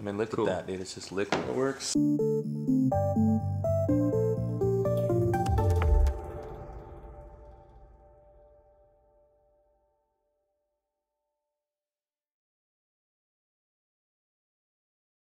I mean, look Cool. at that, dude. It's just liquid. It works.